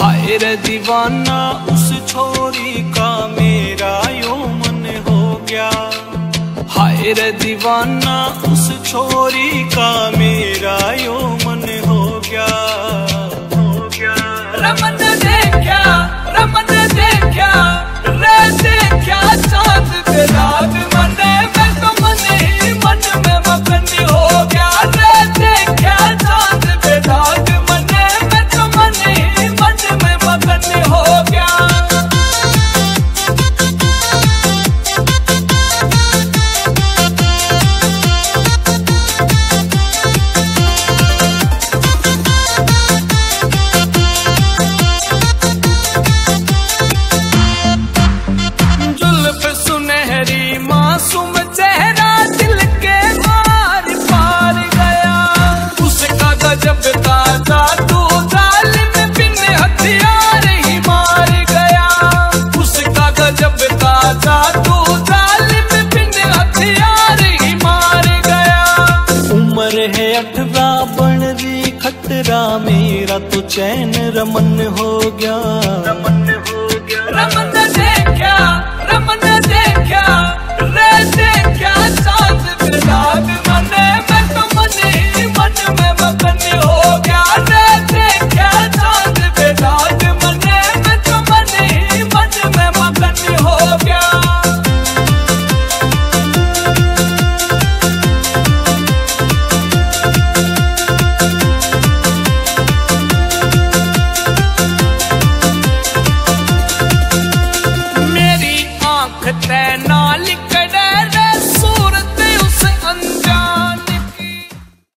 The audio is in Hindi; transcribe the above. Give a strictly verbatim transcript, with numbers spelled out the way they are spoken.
हाय रे दीवाना उस छोरी का मेरा यो मन हो गया। हाय रे दीवाना उस छोरी का मेरा यो मन हो गया हो गया। रमन देखा रमन देखा रे देखा चांद पे रात मने मैं तो मन ही मन में मगन हो गया। रे देखा चांद पे रात मने मैं तो मन ही मन में मगन हो गया। मासूम चेहरा दिल के मार पार गया। उसका गजब का जादू जालिम बिन हथियार ही मार गया। उसका गजब का जादू जालिम बिन हथियार ही मार गया। उम्र है अठारह बन रही खतरा मेरा तो चैन रमन हो गया। रमन हो